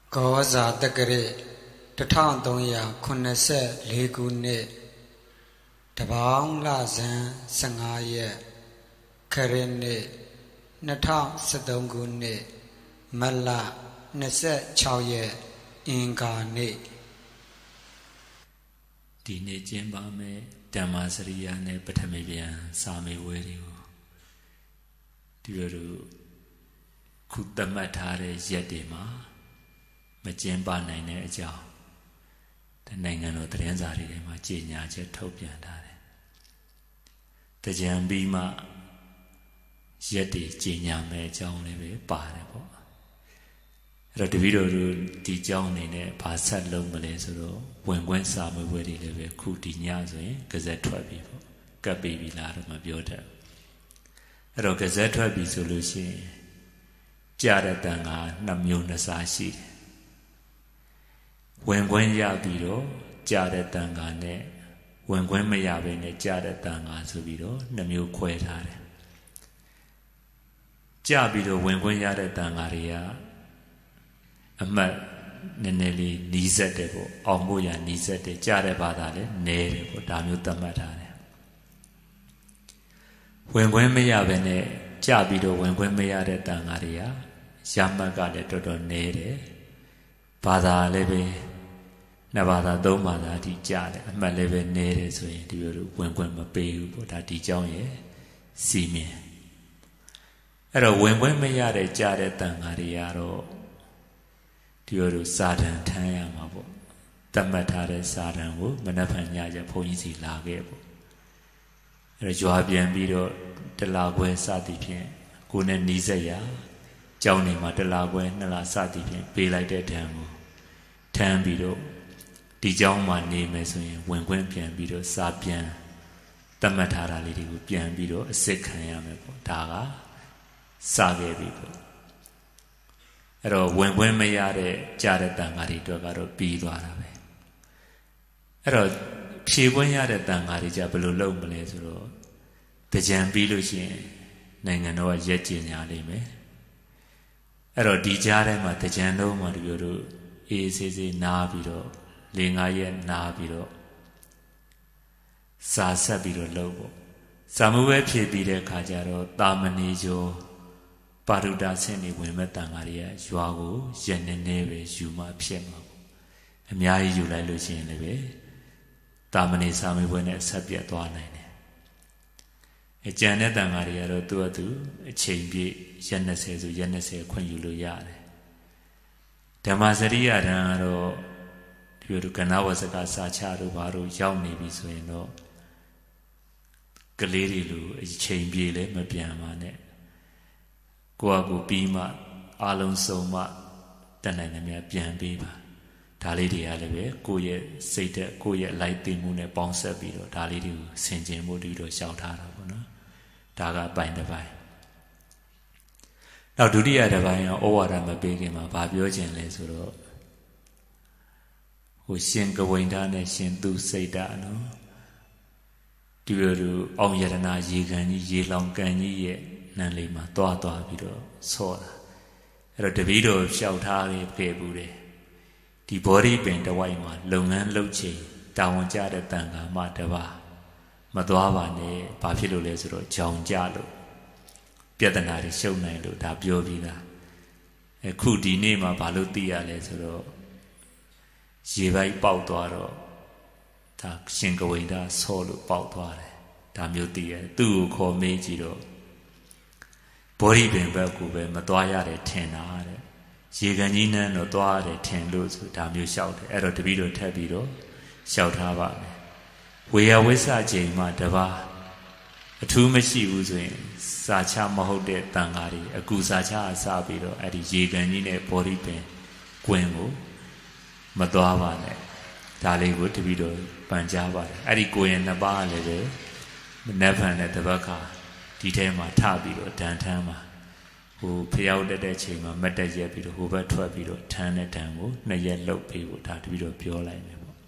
ကောဇာတက္ကရာ1384ခုနှစ်တပေါင်းလဇန်15ရက်ခရစ်နှစ်2013ခုနှစ်မတ်လ26ရက်အင်္ဂါနေ့ဒီနေ့ကျင်းပမယ်ဓမ္မစရိယာနဲ့ပထမပြန်စာမေးပွဲတွေကိုဒီလိုခုသတ်မှတ်ထားတဲ့ရက်တွေမှာမကျင်းပနိုင်တဲ့အကြောင်းတနိုင်ငံတော်သတင်းစာတွေထဲမှာကြေညာချက်ထုတ်ပြန်ထားတယ်။တကြံပြီးမှရက်တွေကြေညာမယ်အကြောင်းလည်းပဲပါတယ်ပေါ့။အဲ့တော့တပည့်တော်တို့ဒီအကြောင်းနေနဲ့ဘာဆက်လုံးမလဲဆိုတော့ဝင်ခွင့်စာမေးပွဲတွေလည်းပဲခုဒီညဆိုရင်ကစက်ထွက်ပြီပေါ့။ကပ်ပြီးပြီလားတော့မပြောတတ်ဘူး။အဲ့တော့ကစက်ထွက်ပြီဆိုလို့ရှိရင်ကြားတဲ့တန်က2မျိုး2စားရှိတယ်ဝင်ခွင့်ရပြီးတော့ကြားတဲ့တန်ခါနဲ့ဝင်ခွင့်မရဘဲနဲ့ကြားတဲ့တန်ခါဆိုပြီးတော့2မျိုးခွဲထားတယ်ကြားပြီးတော့ဝင်ခွင့်ရတဲ့တန်ခါတွေကအမှတ်နည်းနည်းလေးနီးစက်တယ်ပေါ့အောင်ဖို့ရနီးစက်တယ်ကြားတဲ့ဘာသာလည်းနည်းတယ်ပေါ့ဒါမျိုးသတ်မှတ်ထားတယ်ဝင်ခွင့်မရဘဲနဲ့ကြားပြီးတော့ဝင်ခွင့်မရတဲ့တန်ခါတွေကရမှတ်ကလည်းတော်တော်နည်းတယ်ဘာသာလည်းပဲ2ဘာသာ3ဘာသာအထိကြားတယ်အမှတ်လည်းပဲနည်းတယ်ဆိုရင်ဒီလိုဝင်ခွင့်မပေးဘူးပေါ့ဒါဒီကြောင်းရဲ့စီမင်းအဲ့တော့ဝင်ခွင့်မရတဲ့ကြားတဲ့တန်ဃာတွေကတော့ဒီလိုစာတန်ထမ်းရမှာပေါ့တတ်မှတ်ထားတဲ့စာတန်ကိုမနက်ဖြန်ညကျဘုန်းကြီးစီလာခဲ့ပေါ့အဲ့တော့ကြွားပြန်ပြီးတော့တလခွဲစသည်ဖြင့်ကိုယ်နဲ့နီးစက်ရကျောင်းနေမှာတလခွဲ2လစသည်ဖြင့်ပေးလိုက်တဲ့တန်ကိုထမ်းပြီးတော့ဒီเจ้าမှာနေမယ်ဆိုရင်ဝင်ခွင့်ပြန်ပြီးတော့စာပြန်တတ်မှတ်ထားတာလေးတွေကိုပြန်ပြီးတော့အစစ်ခံရမယ်ပေါ့ဒါကစာခဲ့ပြီပေါ့အဲ့တော့ဝင်ခွင့်မရတဲ့ကြားတဲ့တန်ဃာတွေအတွက်ကတော့ပြီးသွားတာပဲအဲ့တော့ဖြေခွင့်ရတဲ့တန်ဃာတွေကြဘယ်လိုလုပ်မလဲဆိုတော့တကြံပြီးလို့ရှိရင်နိုင်ငံတော်ကရက်ကျင်ညာလိမ့်မယ်အဲ့တော့ဒီကြားထဲမှာတကြံလုံးမှာဒီလိုတို့အေးဆေးဆေးနားပြီးတော့4-5ရက်နားပြီးတော့စာဆက်ပြီးတော့လုပ်ပေါ့စာမှုပဲဖြည့်ပြီးတဲ့အခါကျတော့တာမဏေကျော်ပါရုဒ္ဒဆင့်နေဝင်မဲ့တန်ဃာတွေကရွာကိုရက်နေနေပဲယူမှဖြစ်မှာပေါ့အများကြီးယူလိုက်လို့ရှိရင်လည်းပဲတာမဏေစာမေးပွဲနဲ့ဆက်ပြတ်သွားနိုင်တယ်အကျန်တဲ့တန်ဃာတွေကတော့သူ့အတူအချိန်ပြည့်ရက်20ဆိုရက်20ခွင့်ယူလို့ရတယ်ဓမ္မစရိယတန်ကတော့ဒီလိုကဏ္ဍဝဇကစာချတို့ဘာတို့ရောက်နေပြီဆိုရင်တော့ကလေးတွေလိုအချိန်ပြေလည်းမပြန်ပါနဲ့ကိုယ့်အကူပြီးမှအလုံးစုံမှတန်နိုင်တယ်များပြန်ပြီးပါဒါလေးတွေကလည်းပဲကိုယ့်ရဲ့စိတ်သက်ကိုယ့်ရဲ့လိုက်သိမှုနဲ့ပေါင်းဆက်ပြီးတော့ဒါလေးတွေကိုဆင်ခြင်ဖို့ဒီလိုရှောက်ထားတာပေါ့နော်ဒါကပိုင်းတစ်ပိုင်းနောက်ဒုတိယတစ်ပိုင်းကဩဝါဒမပေးခင်မှာဗာပြောခြင်းလဲဆိုတော့ဟိုရှင်ကဝိန္ဒနဲ့ရှင်သူစိတ်ဓာတ်နော်ဒီလိုအောင်ယရနာရေကန်ကြီးရေလောင်ကန်ကြီးရဲ့နန်းလေးမှာတွားပြီးတော့ဆော့တာအဲ့တော့တပည့်တော်လျှောက်ထားခဲ့ဘူးတယ်ဒီဘောဓိပင်တဝိုက်မှာလုပ်ငန်းလုပ်ချိန်တာဝန်ကျတဲ့တန်ခါမှတပါမသွားပါနဲ့ဘာဖြစ်လို့လဲဆိုတော့ကြောင်ကြလို့ပြဿနာတွေရှုပ်နိုင်လို့ဒါပြောပြီးသားအခုဒီနေ့မှာဘာလို့သိရလဲဆိုတော့ရေပိုက်ပေါက်သွားတော့ဒါရှင်ကဝိန္ဒဆောလို့ပေါက်သွားတယ်ဒါမျိုးသိရတယ်သူ့ကိုခေါ်မေးကြည့်တော့ဘောဓိပင်ဘက်ကိုပဲမသွားရတယ်ထင်တာတဲ့ရေကန်ကြီးနန်းတော့သွားရတယ်ထင်လို့ဆိုဒါမျိုးလျှောက်တယ်အဲ့တော့တပည့်တော်ထပ်ပြီးတော့လျှောက်ထားပါမယ်ဝေယဝိဆချိန်မှာတပါအထူးမရှိဘူးဆိုရင်စာချမဟုတ်တဲ့တန်ဃာတွေအကူစာချအစပြီးတော့အဲ့ဒီရေကန်ကြီးနဲ့ဘောဓိပင်ကွင်းကိုမသွားပါနဲ့ဒါလေးကိုတပည့်တော်ပန်ကြားပါတယ်အဲ့ဒီကိုရင်2ပါးလည်းပဲနတ်ဖန်နဲ့တပတ်ခါဒီထဲမှာထပြီးတော့ဒဏ်ထမ်းမှာဟိုဖျောက်တဲ့ချိန်မှာမတ်တက်ရက်ပြီးတော့ဟိုဘက်ထွက်ပြီးတော့ထမ်းတဲ့ဒဏ်ကို2ရက်လုပ်ပေးဖို့ဒါတပည့်တော်ပြောလိုက်မယ်ပေါ့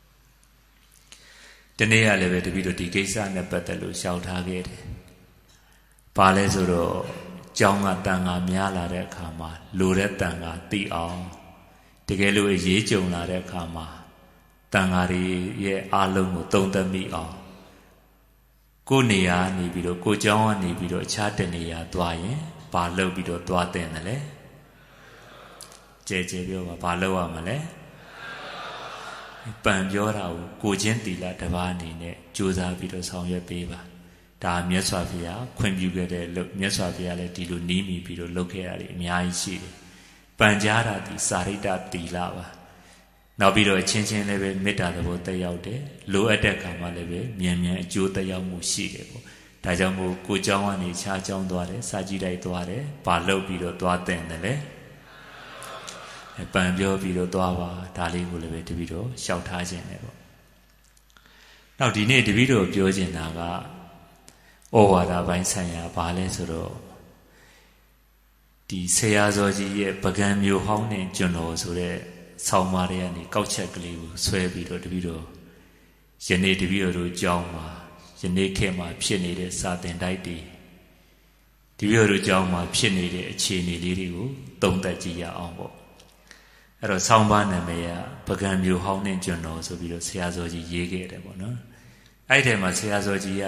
ဒီနေ့ကလည်းပဲတပည့်တော်ဒီကိစ္စနဲ့ပတ်သက်လို့ရှောက်ထားခဲ့တယ်ဘာလဲဆိုတော့ကျောင်းကတန်ဃာများလာတဲ့အခါမှာလိုတဲ့တန်ဃာသိအောင်ကယ်လို့ရေးကြုံလာတဲ့အခါမှာတန်ဃာတွေရဲ့အားလုံးကိုသုံးသပ်မိအောင်ကိုနေရာနေပြီးတော့ကိုเจ้าကနေပြီးတော့အခြားတနေရာသွားရင်ဘာလုပ်ပြီးတော့သွားတဲ့တယ်လဲကြဲပြောပါဘာလုပ်ရမလဲပန်ပြောတာကိုချင်းတီလာတစ်ပါးအနေနဲ့ကြိုးစားပြီးတော့ဆောင်ရွက်ပေးပါဒါမြတ်စွာဘုရားခွင့်ပြုခဲ့တဲ့လို့မြတ်စွာဘုရားလည်းဒီလိုနီးမိပြီးတော့လုပ်ခဲ့ရတယ်အများကြီးရှိတယ်ပန်ကြားတာဒီစာရိတ္တတီလာပါနောက်ပြီးတော့ချင်းချင်းလည်းပဲမေတ္တာသဘောတက်ရောက်တယ်လိုအပ်တဲ့ခါမှလည်းပဲမြန်အကျိုးတက်ရောက်မှုရှိတယ်ပေါ့ဒါကြောင့်မို့ကိုเจ้าကနေခြားเจ้าသွားတယ်စာကြည့်တိုက်သွားတယ်ဘာလုပ်ပြီးတော့သွားတဲ့တယ်လဲပန်ပြောပြီးတော့သွားပါဒါလေးကိုလည်းပဲတပည့်တော်ရှောက်ထားခြင်းတယ်ပေါ့နောက်ဒီနေ့တပည့်တော်ပြောချင်တာကဩဝါဒပိုင်းဆိုင်ရာဘာလဲဆိုတော့ဒီဆရာဇော်ကြီးရဲ့ပကံမျိုးဟောင်းနဲ့ကျွန်တော်ဆိုတဲ့ဆောင်းပါးတွေကနေကောက်ချက်ကလေးကိုဆွဲပြီးတော့တပည့်တော်ယနေ့တပည့်တော်တို့ကြောင်းမှာယနေ့ခေတ်မှာဖြစ်နေတဲ့စာသင်တိုက်တွေတပည့်တော်တို့ကြောင်းမှာဖြစ်နေတဲ့အခြေအနေလေးတွေကိုသုံးသပ်ကြည့်ရအောင်ပေါ့အဲ့တော့ဆောင်းပါးနာမည်ကပကံမျိုးဟောင်းနဲ့ကျွန်တော်ဆိုပြီးတော့ဆရာဇော်ကြီးရေးခဲ့တယ်ပေါ့နော်အဲ့ဒီထဲမှာဆရာဇော်ကြီးက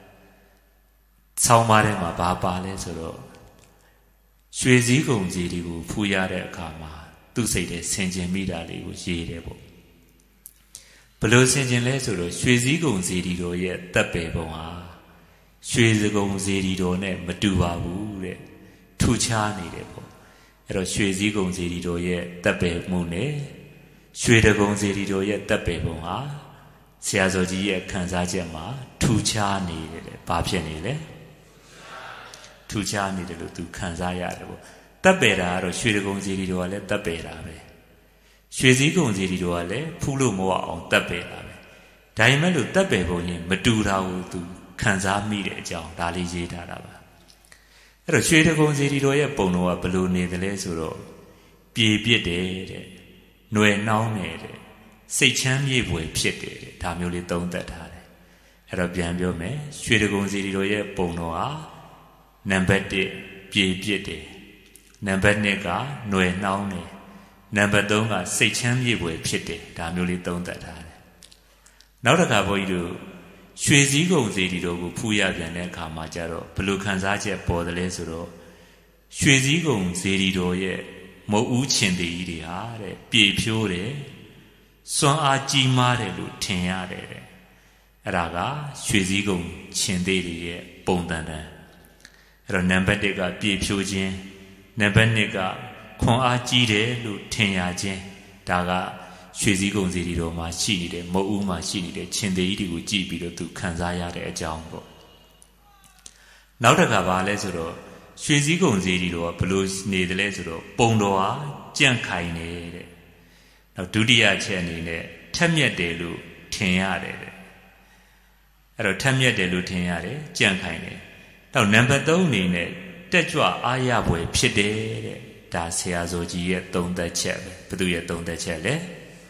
ဆောင်းပါးထဲမှာဘာပါလဲဆိုတော့ရွှေစည်းကုံကြီးတွေကိုဖူးရတဲ့အခါမှာသူ့စိတ်ထဲဆင်ခြင်မိတာလေးကိုရေးတယ်ပေါ့ဘယ်လိုဆင်ခြင်လဲဆိုတော့ရွှေစည်းကုံစီတီတော်ရဲ့တပ်ပယ်ပုံဟာရွှေစကုံစီတီတော်နဲ့မတူပါဘူးတဲ့ထူခြားနေတယ်ပေါ့အဲ့တော့ရွှေစည်းကုံစီတီတော်ရဲ့တပ်ပယ်မှုနဲ့ရွှေတကုံစီတီတော်ရဲ့တပ်ပယ်ပုံဟာဆရာဇော်ကြီးရဲ့ခံစားချက်မှာထူခြားနေတယ်လေဘာဖြစ်နေလဲထူခြားနေတယ်လို့သူခံစားရတယ်ပေါ့တပ်ပယ်တာကတော့ရွှေတကုံစီတီတော်ကလည်းတပ်ပယ်တာပဲရွှေစည်းကုံစီတီတော်ကလည်းဖူးလို့မဝအောင်တပ်ပယ်တာပဲဒါပေမဲ့လို့တပ်ပယ်ပုံရင်မတူတာကိုသူခံစားမိတဲ့အကြောင်းဒါလေးရေးထားတာပါအဲ့တော့ရွှေတကုံစီတီတော်ရဲ့ပုံတော်ကဘယ်လိုနေသလဲဆိုတော့ပြေပြစ်တယ်တဲ့ຫນွယ်နှောင်းတယ်တဲ့စိတ်ချမ်းမြေ့ဖွယ်ဖြစ်တယ်တဲ့ဒါမျိုးလေးသုံးသပ်ထားတယ်အဲ့တော့ပြန်ပြောမယ်ရွှေတကုံစီတီတော်ရဲ့ပုံတော်ဟာနံပါတ်1ပြေပြစ်တယ်နံပါတ်2ကຫນွယ်နှောင်းတယ်နံပါတ်3ကစိတ်ချမ်းမြေ့ဖွယ်ဖြစ်တယ်ဒါမျိုးလေးသုံးသပ်ထားတယ်နောက်တစ်ခါဘုန်းကြီးတို့ရွှေစည်းကုံစီတီတော်ကိုဖူးရပြန်တဲ့အခါမှာကျတော့ဘယ်လိုခံစားချက်ပေါ်တယ်လဲဆိုတော့ရွှေစည်းကုံစီတီတော်ရဲ့မုတ်ဦးချင်သေးကြီးတွေဟာတဲ့ပြေဖြိုးတယ်စွမ်းအားကြီးမားတယ်လို့ထင်ရတယ်တဲ့အဲ့ဒါကရွှေစည်းကုံချင်သေးတွေရဲ့ပုံတန်တန်အဲ့တော့နံပါတ်1ကပြေဖြိုးခြင်းနံပါတ်2ကခွန်အားကြီးတယ်လို့ထင်ရခြင်းဒါကရွှေစည်းကုံစီတီတော်မှာရှိနေတဲ့မုတ်ဦးမှာရှိနေတဲ့ချင်းသေးကြီးတွေကိုကြည့်ပြီးတော့သူခံစားရတဲ့အကြောင်းပေါ့နောက်တစ်ခါပါလဲဆိုတော့ရွှေစည်းကုံစီတီတော်ကဘလို့နေတယ်လဲဆိုတော့ပုံတော်ဟာကြန့်ခိုင်နေတဲ့နောက်ဒုတိယချက်အနေနဲ့ထက်မြက်တယ်လို့ထင်ရတယ်တဲ့အဲ့တော့ထက်မြက်တယ်လို့ထင်ရတယ်ကြန့်ခိုင်တယ်နောက်နံပါတ်3အနေနဲ့တက်ကြွအားရဖွယ်ဖြစ်တယ်တဲ့ဒါဆရာဇော်ကြီးရဲ့သုံးသက်ချက်ပဲဘသူရဲ့သုံးသက်ချက်လဲ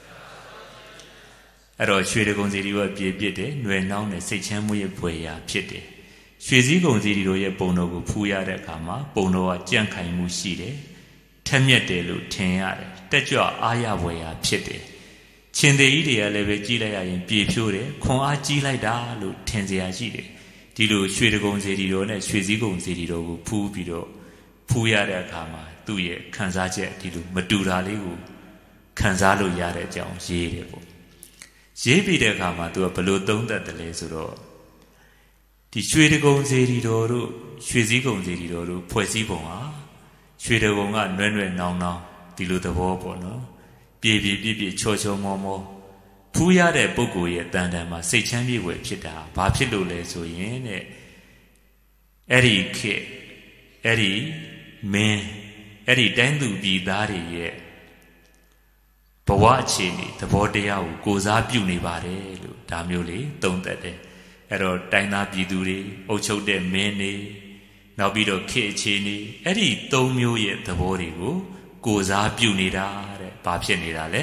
အဲ့တော့ရွှေတကုံစီတီတော်ပြေပြစ်တယ်ຫນွယ်နှောင်းတယ်စိတ်ချမ်းမြေ့ဖွယ်ရာဖြစ်တယ်ရွှေစည်းကုံစီတီတော်ရဲ့ပုံတော်ကိုဖူးရတဲ့အခါမှာပုံတော်ကကြန့်ခိုင်မှုရှိတယ်ထက်မြက်တယ်လို့ထင်ရတယ်တက်ကြွအားရဖွယ်ရာဖြစ်တယ်ချင်းသေးကြီးတွေကလည်းပဲကြီးလိုက်ရရင်ပြေဖြိုးတယ်ခွန်အားကြီးလိုက်တာလို့ထင်စရာရှိတယ်ဒီလိုရွှေတကုံစီတီတော်နဲ့ရွှေစည်းကုံစီတီတော်ကိုဖူးပြီးတော့ဖူးရတဲ့အခါမှာသူ့ရဲ့ခံစားချက်ဒီလိုမတူတာလေးကိုခံစားလို့ရတဲ့အကြောင်းရေးတယ်ပေါ့ရေးပြီးတဲ့အခါမှာသူကဘလို့သုံးသပ်တယ်လဲဆိုတော့ဒီရွှေတကုံစီတီတော်တို့ရွှေစည်းကုံစီတီတော်တို့ဖွဲ့စည်းပုံဟာရွှေတကုံကနွဲ့နွဲ့နောင်နောင်ဒီလိုသဘောပေါ့နော်ပြေပြေပြည့်ပြည့်ချောချောမောမောဖူးရတဲ့ပုဂ္ဂိုလ်ရဲ့တန်တန်မှာစိတ်ချမ်းမြေ့ွယ်ဖြစ်တာဘာဖြစ်လို့လဲဆိုရင်တဲ့အဲ့ဒီခေတ်အဲ့ဒီမင်းအဲ့ဒီတိုင်းသူပြည်သားတွေရဲ့ဘဝအခြေအနေသဘောတရားကိုကိုစားပြုနေပါတယ်လို့ဒါမျိုးလေးသုံးသပ်တယ်အဲ့တော့တိုင်းသားပြည်သူတွေအုပ်ချုပ်တဲ့မင်းတွေနောက်ပြီးတော့ခေတ်အခြေအနေအဲ့ဒီ3မျိုးရဲ့သဘောတွေကိုကိုစားပြုနေတာတဲ့ဘာဖြစ်နေတာလဲ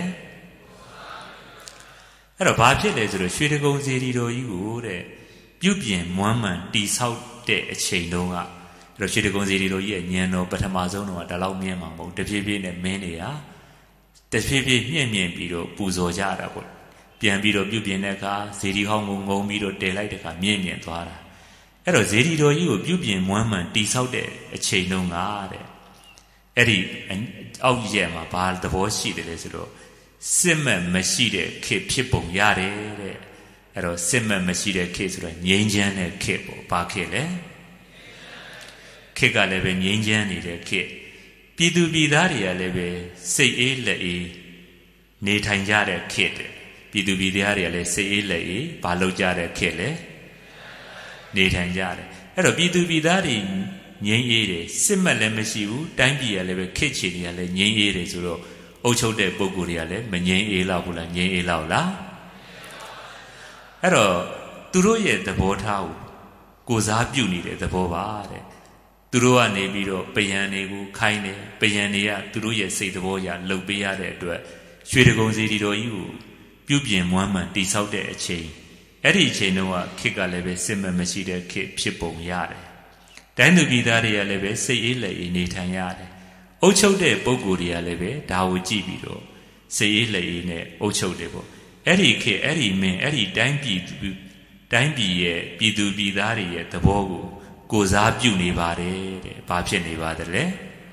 အဲ့တော့ဘာဖြစ်လဲဆိုတော့ရွှေတကုံစီတီတော်ကြီးကိုတဲ့ပြုပြင်မွမ်းမံတိဆောက်တဲ့အချိန်တုန်းကအဲ့တော့ရွှေတကုံစီတီတော်ကြီးရဲ့ဉာဏ်တော်ပထမဆုံးတော့ဒါလောက်မြင်မှာမဟုတ်တဖြည်းဖြည်းနဲ့မင်းတွေကတဖြည်းဖြည်းမြင့်မြင့်ပြီးတော့ပူဇော်ကြတာပေါ့ပြန်ပြီးတော့ပြုပြင်တဲ့အခါဇေဒီဟောင်းကိုငုံပြီးတော့တည်လိုက်တဲ့အခါမြင့်မြင့်သွားတာအဲ့တော့ဇေဒီတော်ကြီးကိုပြုပြင်မွမ်းမံတိဆောက်တဲ့အချိန်တုန်းကတဲ့အဲ့ဒီအောက်ရက်မှာဘာသဘောရှိတယ်လဲဆိုတော့စစ်မှတ်မရှိတဲ့ခေတ်ဖြစ်ပုံရတယ်တဲ့အဲ့တော့စစ်မှတ်မရှိတဲ့ခေတ်ဆိုတော့ငြိမ်းချမ်းတဲ့ခေတ်ပေါ့ဘာခေတ်လဲခေတ်ကလည်းပဲငြိမ်းချမ်းနေတဲ့ခေတ်ပြည်သူပြည်သားတွေကလည်းပဲစိတ်အေးလက်အေးနေထိုင်ကြတဲ့ခေတ်တဲ့ပြည်သူပြည်သားတွေကလည်းစိတ်အေးလက်အေးဘာလုပ်ကြတဲ့ခေတ်လဲနေထိုင်ကြတယ်အဲ့တော့ပြည်သူပြည်သားတွေငြိမ်းအေးတယ်စစ်မှတ်လည်းမရှိဘူးတိုင်းပြည်ကလည်းပဲခေတ်ချီတွေကလည်းငြိမ်းအေးတယ်ဆိုတော့အုပ်ချုပ်တဲ့ပုဂ္ဂိုလ်တွေကလည်းမငြိမ်းအေးလောက်ဘူးလားငြိမ်းအေးလောက်လားအဲ့တော့သူတို့ရဲ့သဘောထားကိုစားပြုနေတဲ့သဘောပါတဲ့သူတို့ကနေပြီးတော့ပယံတွေကိုခိုင်းတယ်ပယံတွေကသူတို့ရဲ့စိတ်သဘောအရလှုပ်ပေးရတဲ့အတွက်ရွှေတကုံစီတီတော်ကြီးကိုပြုပြင်မွမ်းမံတိဆောက်တဲ့အချိန်အဲ့ဒီအချိန်တုန်းကခေတ်ကလည်းပဲစစ်မှတ်မရှိတဲ့ခေတ်ဖြစ်ပုံရတယ်တိုင်းသူပြည်သားတွေကလည်းပဲစိတ်အေးလက်အေးနေထိုင်ရတယ်အုပ်ချုပ်တဲ့ပုဂ္ဂိုလ်တွေကလည်းပဲဒါကိုကြည့်ပြီးတော့စိတ်အေးလက်အေးနဲ့အုပ်ချုပ်တယ်ပေါ့အဲ့ဒီခေတ်အဲ့ဒီမင်းအဲ့ဒီတိုင်းပြည်ရဲ့ပြည်သူပြည်သားတွေရဲ့သဘောကိုစားပြုနေပါတယ်တဲ့ဘာဖြစ်နေပါသလဲ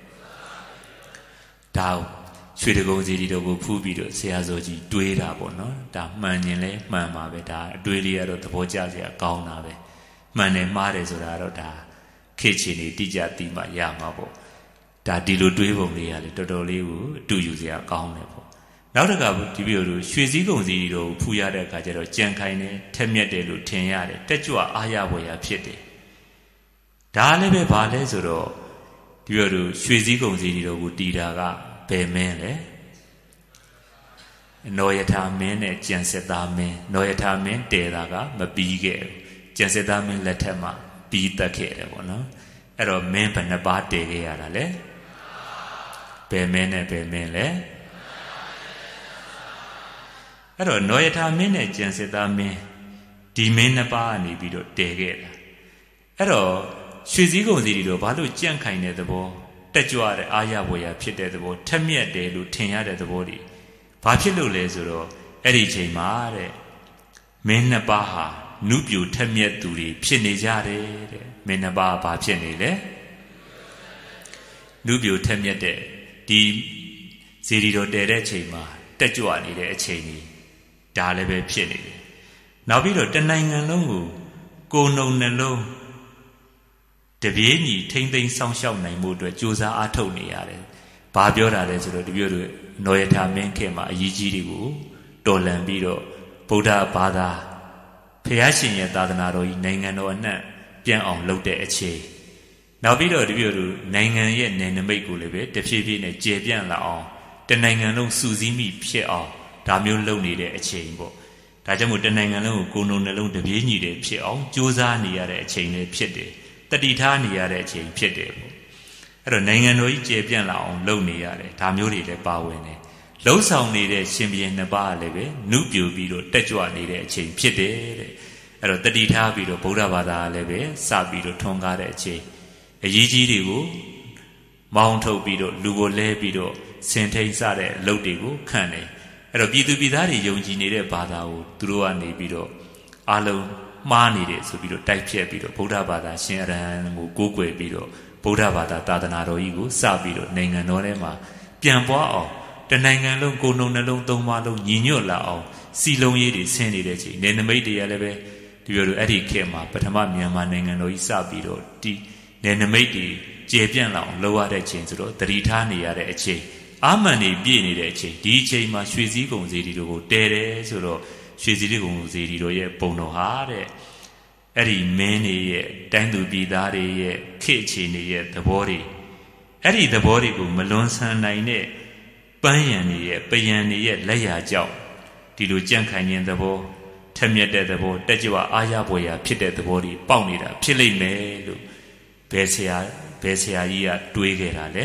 ဒါရွှေတကုံစီတီတော်ကိုဖူးပြီးတော့ဆရာစောကြီးတွေးတာပေါ့နော်ဒါမှန်ရင်လဲမှန်ပါပဲဒါအတွေးလေးကတော့သဘောကျစရာကောင်းတာပဲမှန်တယ်မှားတယ်ဆိုတာတော့ဒါခေတ်ချီနေတိကျသိမှရမှာပေါ့ဒါဒီလိုတွေးပုံလေးရတယ်တော်တော်လေးကိုအတူယူစရာကောင်းတယ်ပေါ့နောက်တစ်ခါဒီပြောလို့ရွှေစည်းကုံစီတီတော်ကိုဖူးရတဲ့အခါကျတော့ကြံခိုင်တယ်ထက်မြက်တယ်လို့ထင်ရတယ်တက်ကြွအားရဖွယ်ရာဖြစ်တယ်ဒါလည်းပဲဘာလဲဆိုတော့ဒီပြောလို့ရွှေစည်းကုံစီတီတော်ကိုတီတာကဘယ်မင်းလဲနောယထာမင်းနဲ့ကျန်စစ်သားမင်းနောယထာမင်းတည်တာကမပြီးခဲ့ဘူးကျန်စစ်သားမင်းလက်ထက်မှာပြီးတက်ခဲ့တယ်ပေါ့နော်အဲ့တော့မင်းဘယ်နှပါးတည်ခဲ့ရတာလဲဘယ်မင်းနဲ့ဘယ်မင်းလဲအဲ့တော့နောယထာမင်းနဲ့ကျန်စစ်သားမင်းဒီမင်းနှစ်ပါးကနေပြီးတော့တည်ခဲ့တာအဲ့တော့ရွှေစည်းကုံစီတီတော့ဘာလို့ကြန့်ခိုင်တဲ့သဘောတက်ကြွတဲ့အာရဝေယဖြစ်တဲ့သဘောထက်မြက်တယ်လို့ထင်ရတဲ့သဘောတွေဘာဖြစ်လို့လဲဆိုတော့အဲ့ဒီချိန်မှာတဲ့မင်းနှစ်ပါးဟာနုပြူထက်မြက်သူတွေဖြစ်နေကြတယ်တဲ့မင်းနှစ်ပါးဘာဖြစ်နေလဲနုပြူထက်မြက်တဲ့ဒီဇေဒီတော်တည်တဲ့ချိန်မှာတက်ကြွနေတဲ့အချိန်ကြီးဒါလည်းပဲဖြစ်နေတယ်နောက်ပြီးတော့တနိုင်ငံလုံးကိုနှုံနှလုံးတပြေးညီထိမ့်သိမ်းဆောင်ရှောက်နိုင်မှုအတွက်ကြိုးစားအားထုတ်နေရတယ်။ဘာပြောတာလဲဆိုတော့ဒီပြောလို့နောယထာမင်းခေတ်မှာအရေးကြီးတွေကိုတော်လှန်ပြီးတော့ဗုဒ္ဓဘာသာဖျားရှင်ရဲ့သာသနာတော်ကြီးနိုင်ငံတော်အနှံ့ပြန်အောင်လုပ်တဲ့အချိန်နောက်ပြီးတော့ဒီပြောလို့နိုင်ငံရဲ့နယ်နိမိတ်ကိုလည်းပဲတဖြည်းဖြည်းနဲ့ကျေပြန့်လာအောင်တနိုင်ငံလုံးစုစည်းမိဖြစ်အောင်ဒါမျိုးလုပ်နေတဲ့အချိန်ပေါ့။ဒါကြောင့်မို့တနိုင်ငံလုံးကိုနှုံနှလုံးတပြေးညီတယ်ဖြစ်အောင်ကြိုးစားနေရတဲ့အချိန်လေးဖြစ်တယ်တတိထားနေရတဲ့အချိန်ဖြစ်တယ်ပေါ့အဲ့တော့နိုင်ငံတော်ကြီးကျေပြန့်လာအောင်လုပ်နေရတယ်ဒါမျိုးတွေလည်းပါဝင်တယ်လှုပ်ဆောင်နေတဲ့ရှင်ဘုရင်နှစ်ပါးလည်းပဲနုပြူပြီးတော့တက်ကြွနေတဲ့အချိန်ဖြစ်တယ်တဲ့အဲ့တော့တတိထားပြီးတော့ဗုဒ္ဓဘာသာလည်းပဲစပြီးတော့ထွန်းကားတဲ့အချိန်အရေးကြီးတွေကိုမောင်းထုတ်ပြီးတော့လူကိုလဲပြီးတော့စင်ထိန်စတဲ့အလုပ်တွေကိုခံတယ်အဲ့တော့ပြည်သူပြည်သားတွေယုံကြည်နေတဲ့ဘာသာကိုသူတို့ကနေပြီးတော့အားလုံးမှားနေတယ်ဆိုပြီးတော့တိုက်ဖြတ်ပြီးတော့ဗုဒ္ဓဘာသာရှင်အရဟံကိုကိုးကွယ်ပြီးတော့ဗုဒ္ဓဘာသာသာသနာတော်ကြီးကိုစပြီးတော့နိုင်ငံတော်ထဲမှာပြန်ပွားအောင်တနိုင်ငံလုံးကိုယ်နှုံနှလုံးသုံးပါးလုံးညီညွတ်လာအောင်စီလုံးရေးတွေဆင်းနေတဲ့ချိန်နေနမိတ်တွေကလည်းပဲဒီလိုအဲ့ဒီခေတ်မှာပထမမြန်မာနိုင်ငံတော်ကြီးစပြီးတော့ဒီနေနမိတ်တွေကျေပြန့်လာအောင်လုပ်ရတဲ့ချိန်ဆိုတော့တတိထားနေရတဲ့အချိန်အာမန်တွေပြည့်နေတဲ့အချိန်ဒီအချိန်မှာရွှေစည်းကုံစီတီတို့ကိုတဲတယ်ဆိုတော့ရွှေစည်းကုံစီတီတို့ရဲ့ပုံတော်ဟာတဲ့အဲ့ဒီမင်းတွေရဲ့တိုင်းသူပြည်သားတွေရဲ့ခေတ်အခြေအနေရဲ့သဘောတွေအဲ့ဒီသဘောတွေကိုမလွန်ဆန်နိုင်တဲ့ပန်းရံတွေရဲ့ပယံတွေရဲ့လက်ရာကြောင့်ဒီလိုကြန့်ခိုင်ခြင်းသဘောထက်မြက်တဲ့သဘောတက်ကြွအားရဖွယ်ရာဖြစ်တဲ့သဘောတွေပေါက်နေတာဖြစ်လိမ့်မယ်လို့ဘယ်ဆရာကြီးကတွေးခဲ့တာလဲ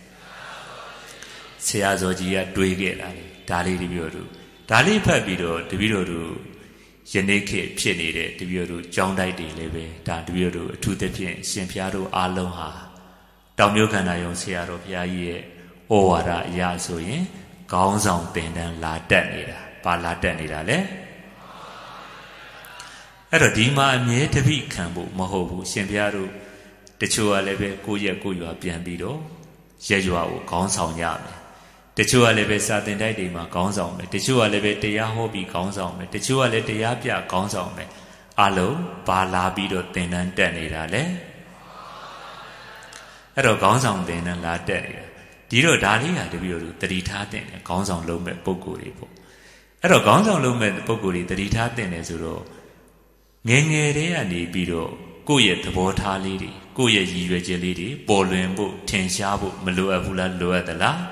ဆရာဇော်ကြီးကတွေးခဲ့တာလေဒါလေးတပည့်တော်ဒါလေးဖတ်ပြီးတော့တပည့်တော်ယနေ့ခေတ်ဖြစ်နေတဲ့တပည့်တော်ကျောင်းတိုက်တွေလည်းပဲဒါတပည့်တော်အထူးသဖြင့်ရှင်ဖျားတို့အားလုံးဟာတောင်မြို့ခန္ဓာယုံဆရာတော်ဘုရားကြီးရဲ့ဩဝါဒအရာဆိုရင်ခေါင်းဆောင်သင်တန်းလာတက်နေတာပါလာတက်နေတာလေအဲ့တော့ဒီမှာအမြဲတပိခံဖို့မဟုတ်ဘူးရှင်ဘုရားတို့တချို့ကလည်းပဲကိုယ့်ရဲ့ကိုယ်ရွာပြန်ပြီးတော့ရက်ရွာကိုခေါင်းဆောင်ရမယ်တချို့ကလည်းပဲစာသင်တိုက်တွေမှာခေါင်းဆောင်မယ်တချို့ကလည်းပဲတရားဟောပြီးခေါင်းဆောင်မယ်တချို့ကလည်းတရားပြခေါင်းဆောင်မယ်အလုံးဘာလာပြီးတော့သင်တန်းတက်နေတာလေအဲ့တော့ခေါင်းဆောင်သင်တန်းလာတက်နေတာဒီတော့ဒါလေးဟာတပည့်တော်တို့တတိထားတင်တယ်ခေါင်းဆောင်လုံးမဲ့ပုံကိုယ်တွေပေါ့အဲ့တော့ခေါင်းဆောင်လုံးမဲ့ပုံကိုယ်တွေတတိထားတင်တယ်ဆိုတော့ငယ်ငယ်တည်းကနေပြီးတော့ကိုယ့်ရဲ့သဘောထားလေးတွေကိုယ့်ရဲ့ရည်ရွယ်ချက်လေးတွေပေါ်လွင်ဖို့ထင်ရှားဖို့မလိုအပ်ဘူးလားလိုအပ်သလား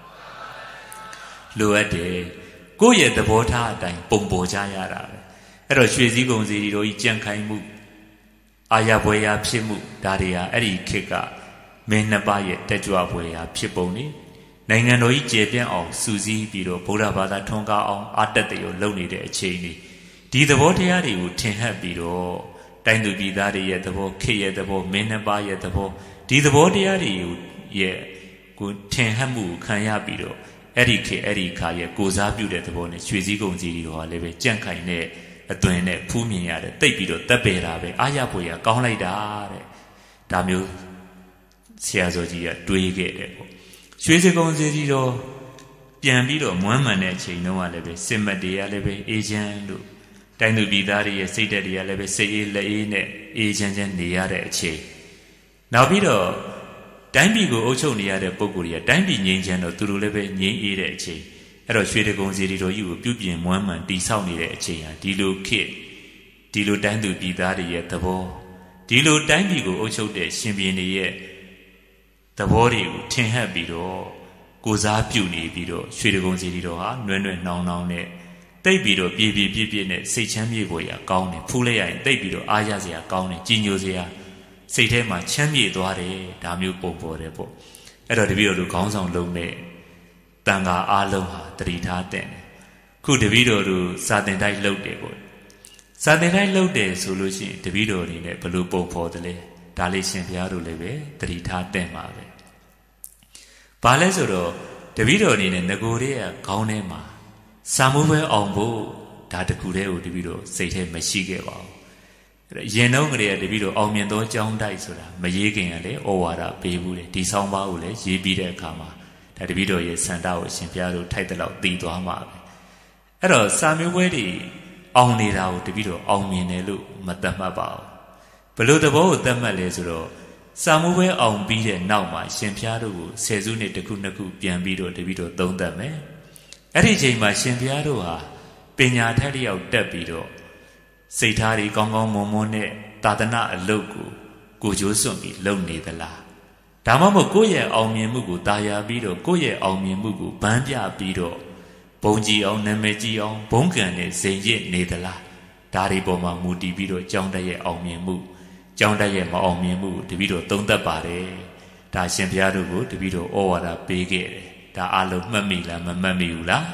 လိုအပ်တယ်ကိုယ့်ရဲ့သဘောထားအတိုင်းပုံပေါ်ကြရတာပဲအဲ့တော့ရွှေစည်းကုံစီတို့ကြီးကြံ့ခိုင်မှုအာရဘွယ်ရာဖြစ်မှုဒါတွေဟာအဲ့ဒီခေတ်ကမင်းနှစ်ပါးရဲ့တက်ကြွဘွယ်ရာဖြစ်ပုံနေနိုင်ငံတော်ကြီးကျေပြန့်အောင်စူးစီးပြီးတော့ဗုဒ္ဓဘာသာထွန်းကားအောင်အာတက်တရောလုပ်နေတဲ့အချိန်นี้ဒီသဘောတရားတွေကိုထင်ဟပ်ပြီးတော့တိုင်းသူပြည်သားတွေရဲ့သဘောခေတ်ရဲ့သဘောမင်းနှစ်ပါးရဲ့သဘောဒီသဘောတရားတွေရဲ့ကိုထင်ဟပ်မှုခံရပြီးတော့အဲ့ဒီခေတ်အဲ့ဒီခါရဲ့ကိုစားပြုတဲ့သဘောနဲ့ရွှေစည်းကုံစီတွေဟောလည်းပဲကြန့်ခိုင်တဲ့အသွင်နဲ့ဖူးမြင်ရတယ်တိတ်ပြီးတော့တက်ပေတာပဲအာရဖွယ်ရကောင်းလိုက်တာတဲ့ဒါမျိုးဆရာတော်ကြီးကတွေးခဲ့တယ်ပေါ့ရွှေစည်းကုံစီကြီးတော့ပြန်ပြီးတော့မွမ်းမံတဲ့အချိန်တုန်းကလည်းပဲစစ်မတ်တွေကလည်းပဲအေဂျင့်လို့တိုင်းသူပြည်သားတွေရဲ့စိတ်ဓာတ်တွေကလည်းပဲစိတ်အေးလက်အေးနဲ့အေးချမ်းချမ်းနေရတဲ့အချိန်နောက်ပြီးတော့တိုင်းပြည်ကိုအုပ်ချုပ်နေရတဲ့ပုဂ္ဂိုလ်တွေကတိုင်းပြည်ငြိမ်းချမ်းတော့သူတို့လည်းပဲငြိမ်းအေးတဲ့အချိန်အဲ့တော့ရွှေတကုံစီတော်ကြီးကိုပြုပြင်မွမ်းမံတည်ဆောက်နေတဲ့အချိန်ဟာဒီလိုခေတ်ဒီလိုတိုင်းသူပြည်သားတွေရဲ့သဘောဒီလိုတိုင်းပြည်ကိုအုပ်ချုပ်တဲ့ရှင်ဘုရင်တွေရဲ့သဘောတွေကိုထင်ဟပ်ပြီးတော့ကိုစားပြုနေပြီးတော့ရွှေတကုံစီတော်ဟာနွဲ့နွဲ့နှောင်းနှောင်းနဲ့တိတ်ပြီးတော့ပြည့်နဲ့စိတ်ချမ်းမြေ့ပေါ်ရာကောင်းတယ်ဖူးလိုက်ရရင်တိတ်ပြီးတော့အားရစရာကောင်းတယ်ကြည်ညိုစရာစိတ်ထဲမှာချမ်းမြေ့သွားတယ်ဒါမျိုးပုံပေါ်တယ်ပေါ့အဲ့တော့တပည့်တော်တို့ခေါင်းဆောင်လုံးနဲ့တန်ခါအားလုံးဟာတတိထားတဲ့ခုတပည့်တော်တို့စာသင်တိုက်လှုပ်တယ်ပေါ့စာသင်တိုက်လှုပ်တယ်ဆိုလို့ရှိရင်တပည့်တော်တွေနဲ့ဘလို့ပုံဖော်တယ်လဲဒါလေးရှင်ဘုရားတို့လည်းပဲတတိထားတဲ့မှာပဲဘာလဲဆိုတော့တပည့်တော်အနေနဲ့ငကိုတွေကခေါင်းထဲမှာစာမိုးပွဲအောင်ဖို့ဒါတကူတည်းကိုတပည့်တော်စိတ်ထဲမရှိခဲ့ပါဘူးရင်တော့ကလေးကတပည့်တော်အောင်မြင်သောကြောင်းတိုက်ဆိုတာမရေးခင်ကလည်းဩဝါဒပေးဘူးလေဒီဆောင်ပါကိုလည်းရေးပြီးတဲ့အခါမှာဒါတပည့်တော်ရဲ့စန္ဒကိုရှင်ဘုရားတို့ထိုက်တဲ့လောက်သိသွားမှာပဲအဲ့တော့စာမျိုးပွဲတွေအောင်နေတာကိုတပည့်တော်အောင်မြင်တယ်လို့မသတ်မှတ်ပါဘူးဘယ်လိုသဘောကိုသတ်မှတ်လဲဆိုတော့စာမိုးပွဲအောင်ပြီးတဲ့နောက်မှာရှင်ဘုရားတို့ကိုဆယ်စုနှစ်တစ်ခုနှစ်ခုပြန်ပြီးတော့တပည့်တော်သုံးသပ်မယ်အဲ့ဒီချိန်မှာရှင်ဘုရားတို့ဟာပညာထက်လျောက်တက်ပြီးတော့စိတ်ထားတွေကောင်းကောင်းမွန်မွန်နဲ့သာသနာအလုပ်ကိုကြိုးစွန့်ပြီးလုပ်နေသလားဒါမှမဟုတ်ကိုယ့်ရဲ့အောင်မြင်မှုကိုတာယာပြီးတော့ကိုယ့်ရဲ့အောင်မြင်မှုကိုဗန်းပြပြီးတော့ဘုံကြီးအောင်နာမည်ကြီးအောင်ဘုံကံနဲ့ဇင်ရစ်နေသလားဒါတွေပေါ်မှာမူတည်ပြီးတော့ကြောင်းတက်ရဲ့အောင်မြင်မှုကြောင်းတက်ရဲ့မအောင်မြင်မှုတပည့်တော်သုံးသပ်ပါတယ်ဒါရှင်ဘုရားတို့ကိုတပည့်တော်ဩဝါဒပေးခဲ့တယ်ဒါအလုံးမှတ်မိလားမမှတ်မိဘူးလား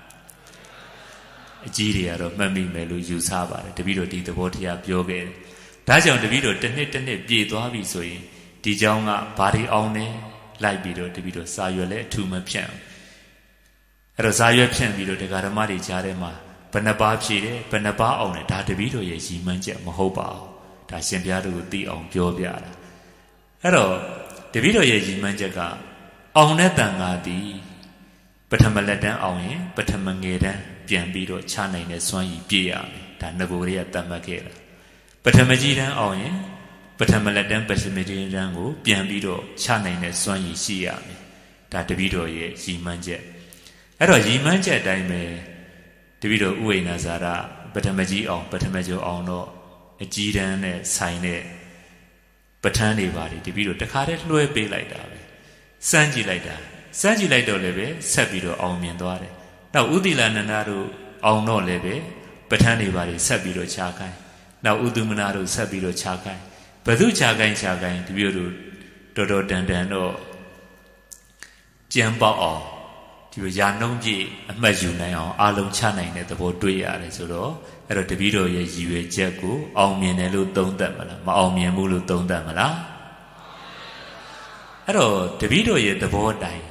အကြီးတွေကတော့မှတ်မိမယ်လို့ယူဆပါတယ်တပည့်တော်ဒီသဘောတရားပြောခဲ့တယ်ဒါကြောင့်တပည့်တော်တစ်နှစ်ပြည့်သွားပြီဆိုရင်ဒီเจ้าကဘာတွေအောင်နေလိုက်ပြီးတော့တပည့်တော်စာရွက်လည်းအထူးမဖြန့်အဲ့တော့စာရွက်ဖြန့်ပြီးတော့တရားဓမ္မတွေကြားထဲမှာဘယ်နှပါဖြည့်တယ်ဘယ်နှပါအောင်လဲဒါတပည့်တော်ရဲ့ရည်မှန်းချက်မဟုတ်ပါဘူးဒါရှင်ဘုရားတို့ကိုသိအောင်ပြောပြတာအဲ့တော့တပည့်တော်ရဲ့ရည်မှန်းချက်ကအောင်တဲ့တန်ခါသည်ပထမလက်တန်းအောင်ရင်ပထမငယ်တန်းပြန်ပြီးတော့ချနိုင်တဲ့စွမ်းရည်ပြည့်ရမယ်ဒါငကိုတွေကတတ်မှတ်ခဲ့တာပထမကြီးတန်းအောင်ရင်ပထမလက်တန်းပထမကြီးတန်းကိုပြန်ပြီးတော့ချနိုင်တဲ့စွမ်းရည်ရှိရမယ်ဒါတပည့်တော်ရဲ့ရည်မှန်းချက်အဲ့တော့ရည်မှန်းချက်အတိုင်းပဲတပည့်တော်ဥဝိနာဇာရပထမကြီးအောင်ပထမကျော်အောင်တော့အကြီးတန်းနဲ့ဆိုင်တဲ့ပဋ္ဌာန်းတွေပါတယ်တပည့်တော်တခါတည်းလွှဲပေးလိုက်တာပဲစမ်းကြည့်လိုက်တော့လည်းပဲဆက်ပြီးတော့အောင်မြင်သွားတယ်နောက်ဥတိလနန္ဒတို့အောင်တော့လည်းပဲပဋ္ဌာန်းတွေပါတယ်ဆက်ပြီးတော့ခြားခိုင်းနောက်ဥဒုမနာတို့ဆက်ပြီးတော့ခြားခိုင်းဘယ်သူခြားခိုင်းတပည့်တို့တော်တန်တော့ကြံပေါက်အောင်ဒီရာနှုံးပြည့်အမှတ်ယူနိုင်အောင်အားလုံးချနိုင်တဲ့သဘောတွေ့ရတယ်ဆိုတော့အဲ့တော့တပည့်တော်ရဲ့ရည်ရွယ်ချက်ကိုအောင်မြင်တယ်လို့သုံးသပ်မလားမအောင်မြင်ဘူးလို့သုံးသပ်မလားအဲ့တော့တပည့်တော်ရဲ့သဘောတိုင်း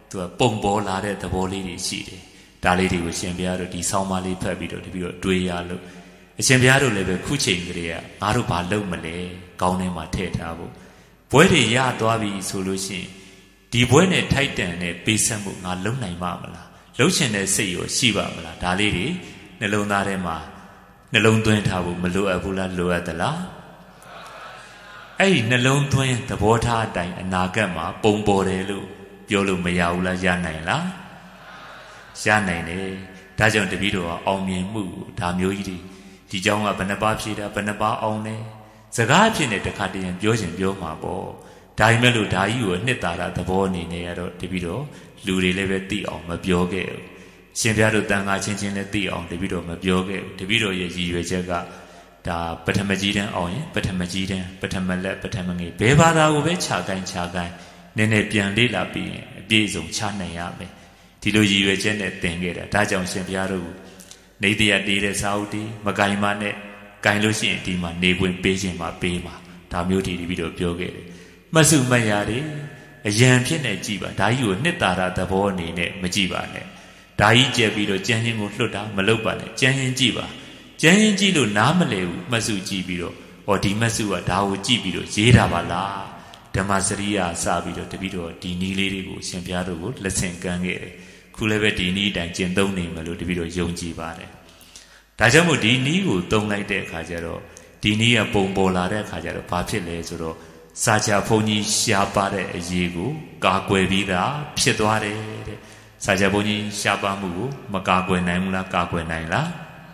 သူကပုံပေါ်လာတဲ့သဘောလေးတွေရှိတယ်ဒါလေးတွေကိုရှင်ဘုရားတို့ဒီဆောင်းပါးလေးဖတ်ပြီးတော့တွေးရလို့အရှင်ဘုရားတို့လည်းပဲခုချိန်ကလေးကငါတို့ဘာလုပ်မလဲကောင်းထဲမှာထည့်ထားဖို့ဘွဲတွေရသွားပြီဆိုလို့ရှိရင်ဒီဘွဲနဲ့ထိုက်တန်တဲ့ပေးဆက်မှုငါလုံနိုင်မှာမလားလှုပ်ရှင်တဲ့စိတ်ရောရှိပါမလားဒါလေးတွေနှလုံးသားထဲမှာနှလုံးသွင်းထားဖို့မလိုအပ်ဘူးလားလိုအပ်သလားအဲ့ဒီနှလုံးသွင်းသဘောထားအတိုင်းအနာဂတ်မှာပုံပေါ်တယ်လို့ပြောလို့မရဘူးလားရနိုင်လားရနိုင်တယ်ဒါကြောင့်တပည့်တော်ကအောင်မြင်မှုဒါမျိုးကြီးတွေဒီเจ้าကဘယ်နှပါဖြေတာဘယ်နှပါအောင်လဲစကားအဖြစ်နဲ့တခါတည်းရင်ပြောရင်ပြောမှာပေါ့ဒါပေမဲ့လို့ဒါကြီးကိုနှစ်သာရသဘောအနေနဲ့ကတော့တပည့်တော်လူတွေလည်းပဲသိအောင်မပြောခဲ့ဘူးရှင်ဘုရားတို့တန်ခါချင်းချင်းလည်းသိအောင်တပည့်တော်မပြောခဲ့ဘူးတပည့်တော်ရဲ့ရည်ရွယ်ချက်ကဒါပထမကြီးတန်းအောင်ရင်ပထမကြီးတန်းပထမလက်ပထမငယ်ဘယ်ဘာသာကိုပဲခြာကိုင်းနည်းနည်းပြန်လေ့လာပြီးရင်အပြည့်စုံချနိုင်ရမယ်ဒီလိုရည်ရွယ်ချက်နဲ့သင်ခဲ့တာဒါကြောင့်ရှင်ဘုရားတို့နေတရားတေးတဲ့စာအုပ်တီမကင်မနဲ့ကင်လို့ရှိရင်ဒီမှာနေခွင့်ပေးခြင်းမှာပေးမှာဒါမျိုးတည်းပြီးတော့ပြောခဲ့တယ်မှတ်စုမှတ်ရတွေအယံဖြစ်နေကြည့်ပါဒါကြီးကိုနှစ်သာရသဘောအနေနဲ့မကြည့်ပါနဲ့ဒါကြီးကျက်ပြီးတော့ကြံရင်ကိုလွတ်တာမလုပ်ပါနဲ့ကြံရင်ကြည့်ပါကြံရင်ကြည့်လို့နားမလဲဘူးမှတ်စုကြည့်ပြီးတော့ဟောဒီမှတ်စုကဒါကိုကြည့်ပြီးတော့ရေးတာပါလားဓမ္မစရိယာစပြီးတော့တပည့်တော်ဒီနည်းလေးတွေကိုရှင်ဘုရားတို့ကိုလက်ဆင့်ကမ်းခဲ့တယ်ခုလည်းပဲဒီနည်းအတိုင်းကျင့်သုံးနေမယ်လို့တပည့်တော်ယုံကြည်ပါတယ်ဒါကြောင့်မို့ဒီနည်းကိုသုံးလိုက်တဲ့အခါကျတော့ဒီနည်းကပုံပေါ်လာတဲ့အခါကျတော့ဘာဖြစ်လဲဆိုတော့စာချဘုန်းကြီးရှားပါတဲ့အရေးကိုကာကွယ်ပြီးသားဖြစ်သွားတယ်တဲ့စာချဘုန်းကြီးရှားပါမှုကိုမကာကွယ်နိုင်ဘူးလားကာကွယ်နိုင်လား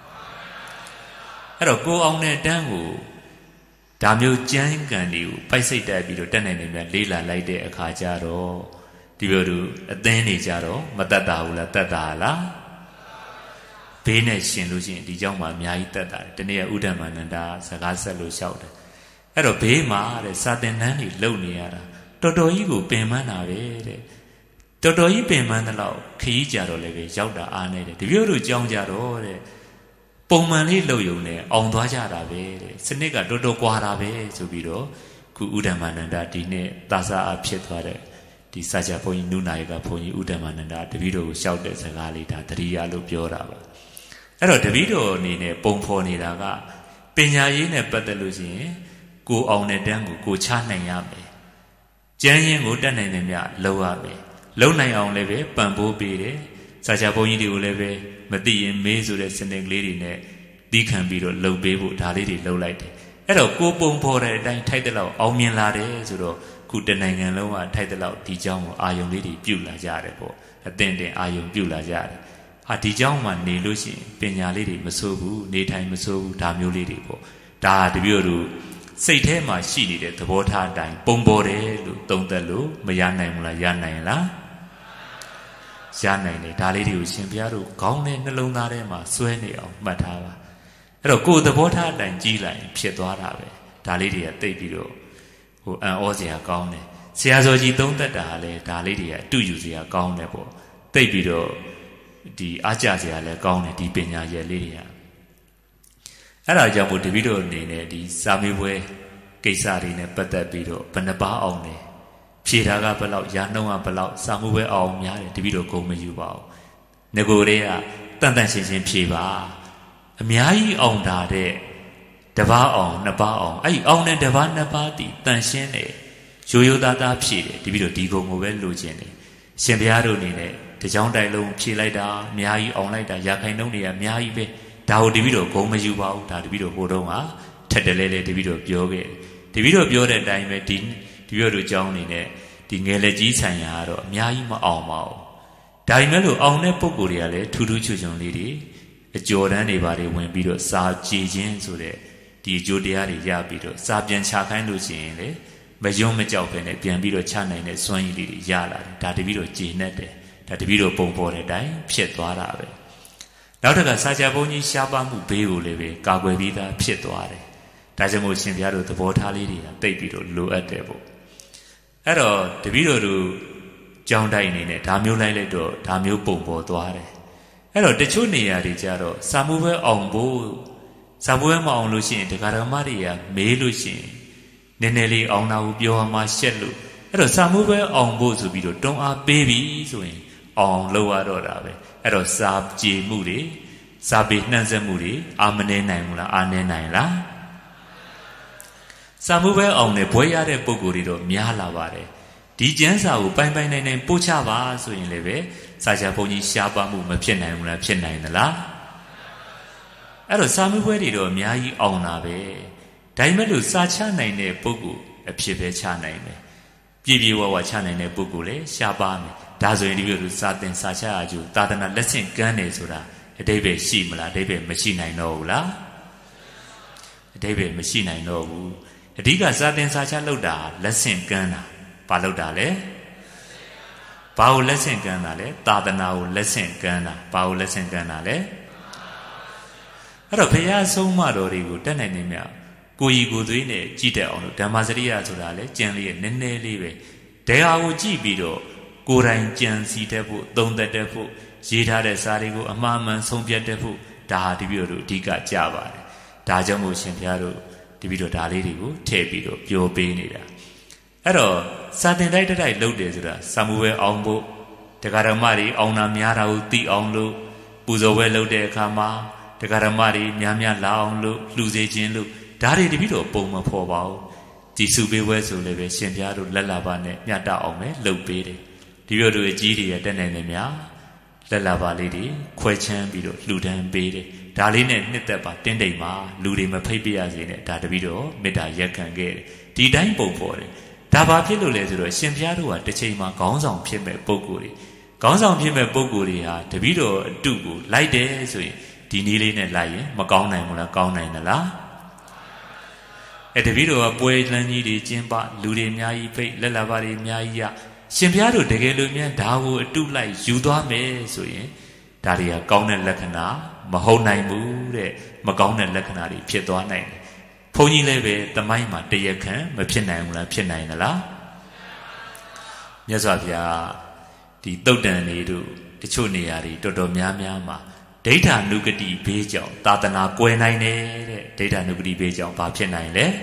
အဲ့တော့ကိုအောင်တဲ့တန်းကိုဒါမျိုးကြမ်းကန်တွေကိုပိုက်စိတ်တက်ပြီးတော့တက်နိုင်နေမြလေးလာလိုက်တဲ့အခါကျတော့ဒီလိုသူအသင်းနေကြတော့မတတ်တာဘူးလားတတ်တာလားဘေးနဲ့ရှင်လို့ရှိရင်ဒီเจ้าမှာအများကြီးတတ်တာတနေ့ကဥဒ္ဓမနန္ဒာစကားဆက်လို့လျှောက်တယ်အဲ့တော့ဘေးမှာတဲ့စာသင်တန်းတွေလုပ်နေရတာတော်တော်ကြီးကိုပင်ပန်းတာပဲတဲ့တော်တော်ကြီးပင်ပန်းတဲ့လောက်ခရီးကြတော့လည်းပဲရောက်တာအားနေတယ်တပြို့တို့ကြောင်းကြတော့တဲ့ပုံမှန်လေးလှုပ်ယုံနဲ့အောင်သွားကြတာပဲတဲ့စနစ်ကတော်တော်ကွာတာပဲဆိုပြီးတော့ခုဥဒ္ဓမနန္ဒာဒီနေ့သာစာအဖြစ်သွားတဲ့ဒီစာချဘုန်းကြီးနုနာယကဘုန်းကြီးဥဒ္ဓမနန္ဒာတပည့်တော်ကိုလျှောက်တဲ့စကားလေးဒါတတိယလို့ပြောတာပါအဲ့တော့တပည့်တော်အနေနဲ့ပုံဖော်နေတာကပညာရေးနဲ့ပတ်သက်လို့ရှိရင်ကိုအောင်တဲ့တန်းကိုချနိုင်ရမယ်ကျမ်းရင်ကိုတတ်နိုင်တယ်မြလောက်ရမယ်လုံနိုင်အောင်လည်းပဲပံ့ပိုးပေးတယ်စာချဘုန်းကြီးတွေကိုလည်းပဲမသိရင်မေးဆိုတဲ့စနစ်ကလေးတွေနဲ့တီးခံပြီးတော့လှုပ်ပေးဖို့ဒါလေးတွေလှုပ်လိုက်တယ်အဲ့တော့ကိုပုံဖော်တဲ့အတိုင်းထိုက်တဲ့လောက်အောင်မြင်လာတယ်ဆိုတော့ခုတနိုင်ငံလုံးကထိုက်တဲ့လောက်ဒီเจ้าကိုအာယုံလေးတွေပြုတ်လာကြတယ်ပေါ့အသင်တင်အာယုံပြုတ်လာကြတယ်ဟာဒီเจ้าမှာနေလို့ရှိရင်ပညာလေးတွေမဆိုးဘူးနေထိုင်မဆိုးဘူးဒါမျိုးလေးတွေပေါ့ဒါတပြည့်တို့စိတ်ထဲမှာရှိနေတဲ့သဘောထားအတိုင်းပုံပေါ်တယ်လို့သုံးသပ်လို့မရနိုင်ဘူးလားရနိုင်လားရနိုင်တယ်ဒါလေးတွေကိုရှင်ဘုရားတို့ခေါင်းနဲ့နှလုံးသားထဲမှာစွဲနေအောင်မှတ်ထားပါအဲ့တော့ကိုယ်သဘောထားအတိုင်းကြီးလိုက်ဖြစ်သွားတာပဲဒါလေးတွေကသိပြီးတော့ဟိုအံ့ဩစရာကောင်းတယ်ဆရာစောကြီးသုံးသက်တာလည်းဒါလေးတွေကအတူယူစရာကောင်းတယ်ပေါ့သိပြီးတော့ဒီအားကြစရာလည်းကောင်းတယ်ဒီပညာရည်လေးတွေကအဲ့ဒါကြောင့်မို့တပည့်တော်အနေနဲ့ဒီစာမေးပွဲကိစ္စတွေနဲ့ပတ်သက်ပြီးတော့ဘယ်နှပါအောင်လဲဖြေတာကဘယ်လောက်ရာနှုန်းကဘယ်လောက်စာမေးပွဲအောင်များတယ်တပည့်တော်ဂုဏ်မယူပါဘူးငကိုယ်တွေကတန်တန်ရှင်းရှင်းဖြေပါအများကြီးအောင်တာတဲ့တပါးအောင်နှစ်ပါးအောင်အဲ့ဒီအောင်တဲ့တပါးနှစ်ပါးတည်တန်ရှင်းတယ်ရိုးရိုးသားသားဖြေတယ်တပည့်တော်ဒီဂုဏ်ကိုပဲလိုချင်တယ်ရှင်ဘုရားတို့အနေနဲ့တကြောင်တိုင်လုံးဖြေလိုက်တာအများကြီးအောင်လိုက်တာရာခိုင်နှုန်းတွေကအများကြီးပဲဒါကိုတပည့်တော်ဂုဏ်မယူပါဘူးဒါတပည့်တော်ဟိုတုန်းကထက်တလဲလဲတပည့်တော်ပြောခဲ့တပည့်တော်ပြောတဲ့အတိုင်းပဲဒီတပည့်တော်ကြောင်းနေနဲ့ဒီငယ်လက်ကြီးဆိုင်ရာကတော့အများကြီးမအောင်ပါဘူးဒါပေမဲ့လို့အောင်တဲ့ပုံကိုယ်တွေကလည်းထူးထူးချွန်ချွန်လေးတွေအကျော်တန်းတွေပါတွေဝင်ပြီးတော့စာကြည်ခြင်းဆိုတဲ့ဒီအကျိုးတရားတွေရပြီးတော့စာပြန်ချခိုင်းလို့ရှိရင်လေမယုံမကြောက်ပဲနဲ့ပြန်ပြီးတော့ချနိုင်တဲ့စွမ်းရည်လေးတွေရလာတယ်ဒါတပည့်တော်ကြည်နဲ့တယ်ဒါတပည့်တော်ပုံပေါ်တဲ့အတိုင်းဖြစ်သွားတာပဲနောက်တစ်ခါစာချဘုန်းကြီးရှားပါမှုဘေးကိုလည်းပဲကာကွယ်ပြီးသားဖြစ်သွားတယ်ဒါကြောင့်မို့ရှင်ဘုရားတို့သဘောထားလေးတွေကတိတ်ပြီးတော့လိုအပ်တယ်ပေါ့အဲ့တော့တပည့်တော်တို့ကြောင်းတိုင်းနေနဲ့ဒါမျိုးလိုက်လိုက်တော့ဒါမျိုးပုံပေါ်သွားတယ်အဲ့တော့တချို့နေရာတွေကြတော့စာမှုပဲအောင်ဖို့စာပွဲမအောင်လို့ရှိရင်ဒကာဓမ္မတွေကမေးလို့ရှိရင်နည်းနည်းလေးအောင်တာကိုပြောမှရှက်လို့အဲ့တော့စာမှုပဲအောင်ဖို့ဆိုပြီးတော့တွန်းအားပေးပြီးဆိုရင်အောင်လုပ်ရတော့တာပဲအဲ့တော့စာကြေမှုတွေစာပေနှံ့စက်မှုတွေအာမနေနိုင်ဘူးလားအာနေနိုင်လားစာမှုပဲအောင်နဲ့ဘွဲရတဲ့ပုံကိုယ်တွေတော့များလာပါတယ်ဒီကျမ်းစာကိုပိုင်ပိုင်နိုင်နိုင်ပို့ချပါဆိုရင်လည်းပဲစာချဘုန်းကြီးရှားပါမှုမဖြစ်နိုင်ဘူးလားဖြစ်နိုင်သလားအဲ့တော့စာမှုပွဲတွေတော့အများကြီးအောင်တာပဲဒါပေမဲ့လို့စာချနိုင်တဲ့ပုဂ္ဂိုလ်အဖြစ်ပဲချနိုင်တယ်ပြည့်ပြည့်ဝဝချနိုင်တဲ့ပုဂ္ဂိုလ်လည်းရှားပါမယ်ဒါဆိုရင်ဒီလိုစာသင်စာချရကြသာသနာလက်ဆင့်ကမ်းတယ်ဆိုတာအတိပ္ပယ်ရှိမလားအတိပ္ပယ်မရှိနိုင်တော့ဘူးလားအတိပ္ပယ်မရှိနိုင်တော့ဘူးအဓိကစာသင်စာချလုပ်တာလက်ဆင့်ကမ်းတာဘာလုပ်တာလဲဘာကိုလက်ဆင့်ကမ်းတာလဲသာသနာကိုလက်ဆင့်ကမ်းတာဘာကိုလက်ဆင့်ကမ်းတာလဲအဲ့တော့ဘုရားဆုံးမတော်တွေကိုတက်နိုင်နေမြကိုကြီးကိုသွေးနဲ့ကြည်တက်အောင်လို့ဓမ္မစရိယဆိုတာလဲကြံလေးရဲ့နည်းနည်းလေးပဲတရားကိုကြည့်ပြီးတော့ကိုယ်တိုင်ကြံစီတတ်ဖို့သုံးသပ်တတ်ဖို့ရေးထားတဲ့စာတွေကိုအမှားမှန်ဆုံးဖြတ်တတ်ဖို့ဒါဟာဒီလိုတို့အဓိကကြပါတယ်ဒါကြောင့်မို့ရှင်ဘုရားတို့ဒီပြီးတော့ဒါလေးတွေကိုထည့်ပြီးတော့ပြောပေးနေတာအဲ့တော့စာသင်တိုက်တိုက်လုပ်တယ်ဆိုတာစာမှုပဲအောင်ဖို့တရားဓမ္မတွေအောင်တာများတာကိုသိအောင်လို့ပူဇော်ပွဲလုပ်တဲ့အခါမှာတရားဓမ္မတွေများများလာအောင်လို့လှူစေခြင်းလို့ဒါတွေတပိတော့ပုံမဖော်ပါဘူးဒီစုပေးပွဲဆိုလည်းပဲရှင်ဘုရားတို့လက်လာပါနဲ့မြတ်တအောင်ပဲလှုပ်ပေးတယ်ဒီလိုတို့အကြီးတွေရတက်နိုင်တယ်များလက်လာပါလေးတွေခွဲချမ်းပြီးတော့လှူဒန်းပေးတယ်ဒါလေးနဲ့နှစ်သက်ပါတင်းတိမ်ပါလူတွေမဖိတ်ပြရစေနဲ့ဒါတပိတော့မေတ္တာရက်ခံခဲ့တယ်ဒီတိုင်းပုံဖော်တယ်ဒါဘာဖြစ်လို့လဲဆိုတော့ရှင်ဘုရားတို့ကတစ်ချိန်မှာခေါင်းဆောင်ဖြစ်မဲ့ပုဂ္ဂိုလ်တွေခေါင်းဆောင်ဖြစ်မဲ့ပုဂ္ဂိုလ်တွေဟာတပိတော့အတုကိုလိုက်တယ်ဆိုရင်ဒီနည်းလေးနဲ့လိုက်ရင်မကောင်းနိုင်ဘူးလားကောင်းနိုင်သလားတပည့်တော်ကပွဲလန်းကြီးတွေကျင်းပလူတွေအများကြီးဖိတ်လက်လာပါတွေအများကြီးရရှင်ဘုရားတို့တကယ်လို့များဒါကိုအတုလိုက်ယူသွားမယ်ဆိုရင်ဒါတွေကကောင်းတဲ့လက္ခဏာမဟုတ်နိုင်ဘူးတဲ့မကောင်းတဲ့လက္ခဏာတွေဖြစ်သွားနိုင်တယ်ဘုန်းကြီးလည်းပဲသမိုင်းမှာတရားခံမဖြစ်နိုင်ဘူးလားဖြစ်နိုင်သလားမြတ်စွာဘုရားဒီတုတ်တန်တွေတို့တချို့နေရာတွေတော်တော်များများမှာဒိဋ္ဌာနုကတိဘေးကြောင့်သာသနာကွယ်နိုင်တယ်တဲ့ဒိဋ္ဌာနုကတိဘေးကြောင့်ဘာဖြစ်နိုင်လဲ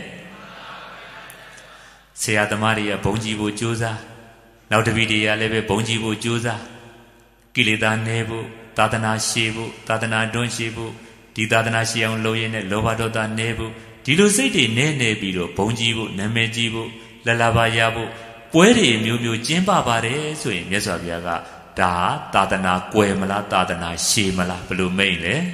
ဆရာသမားတွေကဘုံကြီးဖို့ကြိုးစားနောက်တပည့်တွေကလည်းပဲဘုံကြီးဖို့ကြိုးစားကိလေသာနည်းဖို့သာသနာရှည်ဖို့သာသနာတွန်းရှည်ဖို့ဒီသာသနာရှည်အောင်လုပ်ရင်းနဲ့လောဘဒေါသနည်းဖို့ဒီလိုစိတ်တွေနည်းနေပြီးတော့ဘုံကြီးဖို့နာမည်ကြီးဖို့လက်လာပါရဖို့ပွဲတွေမျိုးမျိုးကျင်းပပါတယ်ဆိုရင်မြတ်စွာဘုရားကဒါသာသနာကွယ်မလားသာသနာရှည်မလားဘယ်လိုမိတ်လဲ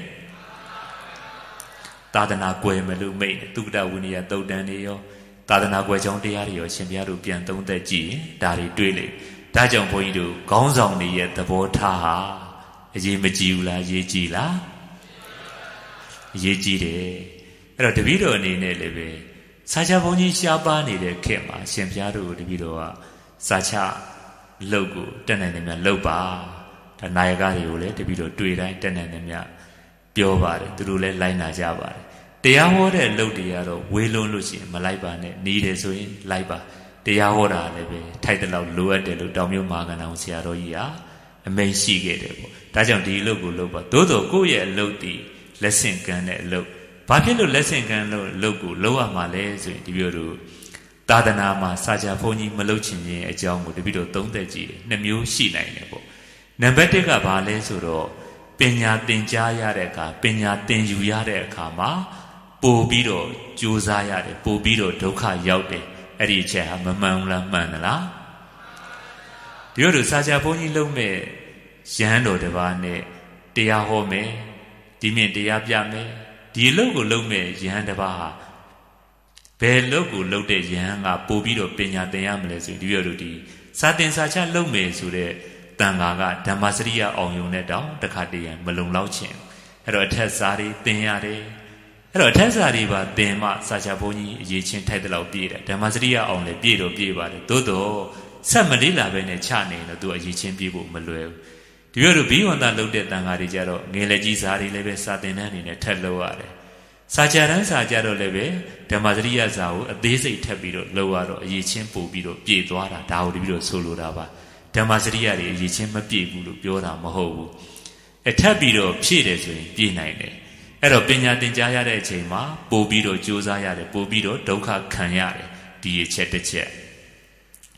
သာသနာကွယ်မလို့မိတ်သုက္ကတဝိနည်းသုတ်တန်တွေရောသာသနာကွယ်ကြောင်းတရားတွေရောရှင်ဘုရားတို့ပြန်သုံးသက်ကြည့်ရင်ဒါတွေတွေးလေဒါကြောင့်ဘုန်းကြီးတို့ခေါင်းဆောင်တွေရဲ့သဘောထားဟာအရေးမကြီးဘူးလားအရေးကြီးလားအရေးကြီးတယ်အဲ့တော့တပည့်တော်အနေနဲ့လည်းပဲစာချဘုန်းကြီးရှားပါနေတဲ့ခေတ်မှာရှင်ဘုရားတို့တပည့်တော်ကစာချလုတ်ကိုတက်နိုင်တယ်များလုတ်ပါဒါနာယကတွေကိုလည်းတပည့်တော်တွေ့တိုင်းတက်နိုင်တယ်များပြောပါတယ်သူတို့လည်းလိုက်နာကြပါတယ်တရားဟောတဲ့လုတ်တွေကတော့ဝေးလွန်းလို့ရှိရင်မလိုက်ပါနဲ့နေတယ်ဆိုရင်လိုက်ပါတရားဟောတာလည်းပဲထိုက်တဲ့လောက်လိုအပ်တယ်လို့တောင်မြို့မာကဏောင်ဆရာတော်ကြီးဟာအမိန့်ရှိခဲ့တယ်ပေါ့ဒါကြောင့်ဒီလုတ်ကိုလုတ်ပါသို့တော်ကိုယ့်ရဲ့အလုတ်ဒီလက်ဆင့်ကမ်းတဲ့အလုတ်ဘာဖြစ်လို့လက်ဆင့်ကမ်းလို့လုတ်ကိုလုတ်ရမှာလဲဆိုရင်ဒီပြောတို့သာသနာမှာစာချဘုန်းကြီးမလုတ်ချင်ခြင်းအကြောင်းကိုတပိတော့သုံးသက်ကြည့်တယ်နှစ်မျိုးရှိနိုင်တယ်ပေါ့နံပါတ်1ကဘာလဲဆိုတော့ပညာသင်ကြားရတဲ့အခါပညာသင်ယူရတဲ့အခါမှာပို့ပြီးတော့ကြိုးစားရတယ်ပို့ပြီးတော့ဒုက္ခရောက်တယ်အဲ့ဒီအချက်ဟာမမှန်ဘူးလားမှန်သလားဒီလိုစာချဘုန်းကြီးလုံးမဲ့ရဟန်းတော်တစ်ပါးနဲ့တရားဟောမယ်ဒီမြင့်တရားပြမယ်ဒီအလုပ်ကိုလုပ်မဲ့ရဟန်းတစ်ပါးဟာဘယ်လုပ်ကိုလုပ်တဲ့ယဟန်ကပို့ပြီးတော့ပညာသင်ရမလဲဆိုရင်ဒီလိုတို့ဒီစာသင်စာချလုပ်မယ်ဆိုတဲ့တန်ခါကဓမ္မစရိယအောင်ယုံတဲ့တောင်တခါတည်းရမလုံလောက်ချင်အဲ့တော့အထက်စာတွေသင်ရတယ်အဲ့တော့အထက်စာတွေပါသင်မှစာချဘုန်းကြီးအရေးချင်းထိုက်တဲ့လောက်ပြည့်တယ်ဓမ္မစရိယအောင်လည်းပြည့်တော့ပြည့်ပါတယ်သို့တော့ဆက်မလေးလာပဲနဲ့ချနေတော့သူအရေးချင်းပြည့်ဖို့မလွယ်ဘူးဒီလိုတို့ဘီဝန္တလုပ်တဲ့တန်ခါတွေကြတော့ငယ်လက်ကြီးစာတွေလည်းပဲစာသင်တန်းအနေနဲ့ထက်လို့ရတယ်စာကြတန်းစာကြတော့လည်းပဲဓမ္မစရိယစာကိုအသေးစိတ်ထပ်ပြီးတော့လောက်ရတော့အရေးချင်းပို့ပြီးတော့ပြည့်သွားတာဒါကိုတပြီးတော့ဆိုလိုတာပါဓမ္မစရိယတွေအရေးချင်းမပြည့်ဘူးလို့ပြောတာမဟုတ်ဘူးအထပ်ပြီးတော့ဖြည့်တယ်ဆိုရင်ပြည့်နိုင်တယ်အဲ့တော့ပညာသင်ကြားရတဲ့အချိန်မှာပို့ပြီးတော့ကြိုးစားရတယ်ပို့ပြီးတော့ဒုက္ခခံရတယ်ဒီအချက်တစ်ချက်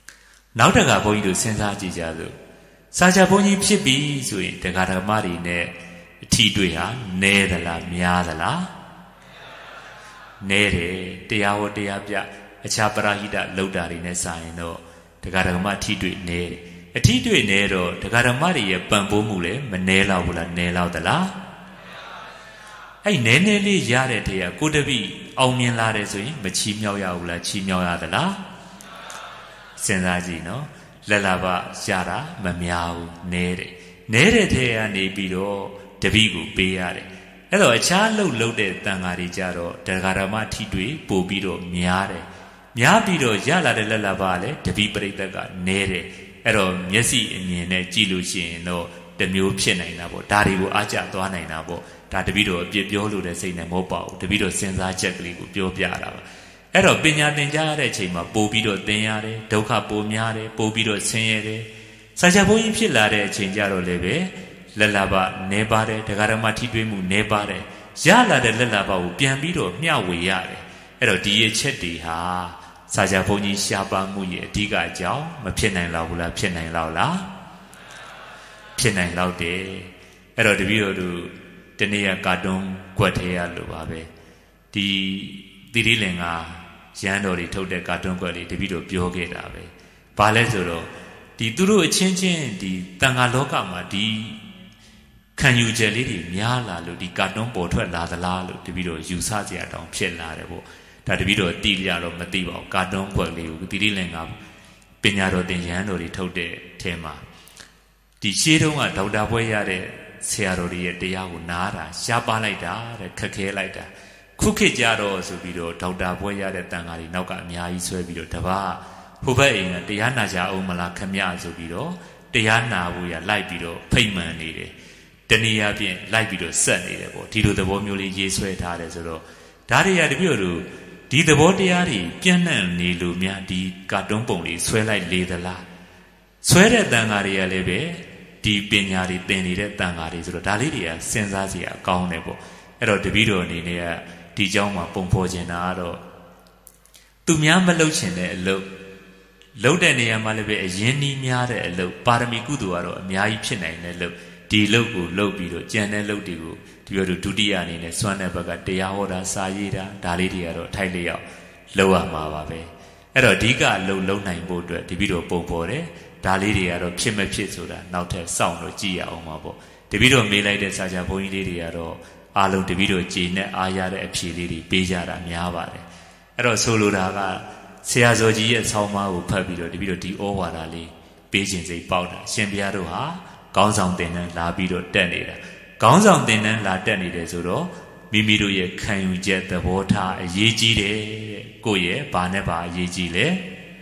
နောက်တကဘုန်းကြီးတို့စဉ်းစားကြည့်ကြစို့စာချဘုန်းကြီးဖြစ်ပြီဆိုရင်တရားဓမ္မတွေနဲ့အထီးတွေ့ဟာနည်းသလားများသလားနည်းတယ်တရားဟောတရားပြအခြားပရဟိတလောက်တာတွေနဲ့စာရင်တော့တရားဓမ္မအထီးတွေ့နည်းတယ်အထီးတွေ့နည်းတော့တရားဓမ္မတွေရဲ့ပံ့ပိုးမှုလည်းမနည်းလောက်ဘူးလားနည်းလောက်သလားအဲ့နည်းနည်းလေးရတဲ့တရားကိုတပိအောင်မြင်လာတယ်ဆိုရင်မချီးမြှောက်ရဘူးလားချီးမြှောက်ရသလားစဉ်းစားကြည့်နော်လက်လာပါရတာမများဘူးနည်းတယ်နည်းတဲ့ထဲကနေပြီးတော့တပိကိုပေးရတယ်အဲ့တော့အခြားလှုပ်တဲ့တန်ဃာတွေကြတော့တရားဓမ္မထီတွေပို့ပြီးတော့များတယ်များပြီးတော့ရလာတဲ့လက်လာပါလည်းတပိပရိသတ်ကနည်းတယ်အဲ့တော့မျက်စိအမြင်နဲ့ကြည့်လို့ရှိရင်တော့တမျိုးဖြစ်နိုင်တာပေါ့ဒါတွေကိုအားကျသွားနိုင်တာပေါ့ဒါတပိတော့အပြစ်ပြောလို့တဲ့စိတ်နဲ့မဟုတ်ပါဘူးတပိတော့စဉ်းစားချက်ကလေးကိုပြောပြတာပါအဲ့တော့ပညာသင်ကြားရတဲ့အချိန်မှာပို့ပြီးတော့သင်ရတယ်ဒုက္ခပိုများတယ်ပို့ပြီးတော့ဆင်းရဲတယ်စာချဘုန်းကြီးဖြစ်လာတဲ့အချိန်ကြတော့လည်းပဲလက်လာပါနေပါတယ်တရားဓမ္မထိတွေ့မှုနေပါတယ်ရလာတဲ့လက်လာပါကိုပြန်ပြီးတော့မျှဝေရတယ်အဲ့တော့ဒီရဲ့ချက်တွေဟာစာချဘုန်းကြီးရှားပါမှုရဲ့အဓိကအကြောင်းမဖြစ်နိုင်လောက်ဘူးလားဖြစ်နိုင်လောက်လားဖြစ်နိုင်လောက်တယ်အဲ့တော့တပည့်တော်တို့တနေ့ကကာတွန်းကွက်ထဲရလို့ပါပဲဒီသီရိလင်္ကာရန်တော်တွေထုတ်တဲ့ကာတွန်းကွက်လေးတပည့်တော်ပြောခဲ့တာပဲဘာလဲဆိုတော့ဒီသူတို့အချင်းချင်းဒီတန်ခါလောကမှာဒီခံယူချက်လေးတွေများလာလို့ဒီကာတွန်းပေါ်ထွက်လာသလားလို့တပည့်တော်ယူဆစရာတောင်ဖြစ်လာတယ်ပေါ့ဒါတပည့်တော်တိကြတော့မသိပါဘူးကာတွန်းကွက်လေးကိုသီရိလင်္ကာပညာတော်သင်ရန်တော်တွေထုတ်တဲ့ထဲမှာဒီရှေးတုန်းကဒေါက်တာဘွဲရတဲ့ဆရာတော်တွေရဲ့တရားကိုနားတာရှားပါလိုက်တာတဲ့ခက်ခဲလိုက်တာခုခေတ်ကြတော့ဆိုပြီးတော့ဒေါက်တာဘွဲရတဲ့တန်ဃာတွေနောက်ကအများကြီးဆွဲပြီးတော့တပါးဟိုဘက်အိမ်ကတရားနာကြအောင်မလားခမရဆိုပြီးတော့တရားနာဖို့ရလိုက်ပြီးတော့ဖိတ်မှန်နေတယ်တနည်းအားဖြင့်လိုက်ပြီးတော့ဆက်နေတယ်ပေါ့ဒီလိုသဘောမျိုးလေးရေးဆွဲထားတယ်ဆိုတော့ဒါတွေကတပြည့်တို့ဒီသဘောတရားတွေပြန့်နှံ့နေလို့များဒီကာတွန်းပုံလေးဆွဲလိုက်လေသလားဆွဲတဲ့တန်ဃာတွေကလည်းပဲဒီပညာတွေသင်နေတဲ့တန်ဃာတွေဆိုတော့ဒါလေးတွေကစဉ်းစားစရာကောင်းတယ်ပေါ့အဲ့တော့တပည့်တော်အနေနဲ့ကဒီเจ้าမှာပုံဖော်ခြင်းတာကတော့သူများမလုပ်ချင်တဲ့အလုပ်လုပ်တဲ့နေရာမှာလည်းပဲအရင်နီးများတဲ့အလုပ်ပါရမီကုသိုလ်ကတော့အများကြီးဖြစ်နိုင်တဲ့လုပ်ဒီလုပ်ကိုလုပ်ပြီးတော့ကြံတဲ့လုပ်တွေကိုဒီလိုဒုတိယအနေနဲ့စွမ်းတဲ့ဘက်ကတရားဟောတာစာရေးတာဒါလေးတွေကတော့ထိုက်လျောက်လုပ်ရမှာပါပဲအဲ့တော့အဓိကလုပ်နိုင်ဖို့အတွက်ဒီပြီးတော့ပုံဖော်တယ်ဒါလေးတွေကတော့ဖြစ်မဖြစ်ဆိုတာနောက်ထပ်စောင့်လို့ကြည့်ရအောင်ပါပေါ့တပည့်တော်မေးလိုက်တဲ့စာချဘုန်းကြီးလေးတွေကတော့အားလုံးတပည့်တော်ကြည်နဲ့အားရတဲ့အဖြေလေးတွေပေးကြတာများပါတယ်အဲ့တော့ဆိုလိုတာကဆရာဇော်ကြီးရဲ့ဆောင်းပါးကိုဖတ်ပြီးတော့တပည့်တော်ဒီဩဝါဒလေးပေးခြင်းစိတ်ပေါက်တာရှင်ဘုရားတို့ဟာခေါင်းဆောင်တင်တန်းလာပြီးတော့တက်နေတာခေါင်းဆောင်တင်တန်းလာတက်နေတယ်ဆိုတော့မိမိတို့ရဲ့ခံယူချက်သဘောထားအရေးကြီးတယ်ကိုယ့်ရဲ့ဘာနဲ့ဘာအရေးကြီးလဲ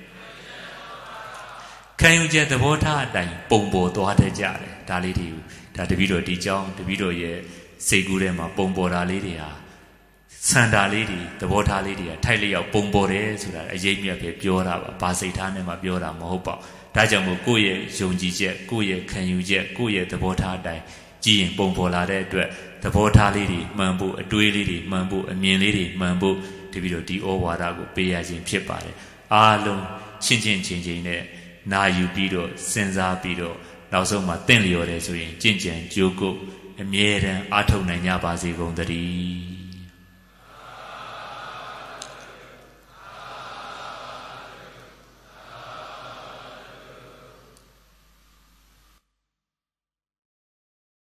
ခံယူချက်သဘောထားအတိုင်းပုံပေါ်သွားတတ်ကြတယ်ဒါလေးတွေကိုဒါတပည့်တော်ဒီကြောင်းတပည့်တော်ရဲ့စိတ်ကူးထဲမှာပုံပေါ်တာလေးတွေဟာစန္ဒာလေးတွေသဘောထားလေးတွေကထိုက်လျောက်ပုံပေါ်တယ်ဆိုတာအရေးမြတ်ပဲပြောတာပါဘာစိတ်ထားနဲ့မှပြောတာမဟုတ်ပါဘူးဒါကြောင့်မို့ကိုယ့်ရဲ့ယုံကြည်ချက်ကိုယ့်ရဲ့ခံယူချက်ကိုယ့်ရဲ့သဘောထားအတိုင်းကြည်ရင်ပုံပေါ်လာတဲ့အတွက်သဘောထားလေးတွေမှန်ဖို့အတွေးလေးတွေမှန်ဖို့အမြင်လေးတွေမှန်ဖို့တပည့်တော်ဒီဩဝါဒကိုပေးရခြင်းဖြစ်ပါတယ်အားလုံးချင်းချင်းချင်းချင်းနဲ့နာယူပြီးတော့စဉ်းစားပြီးတော့နောက်ဆုံးမှာတင့်လျော်တယ်ဆိုရင်ကြင်ကြံကြိုးကုပ်အမြဲတမ်းအားထုတ်နိုင်ကြပါစေကုန်သတည်း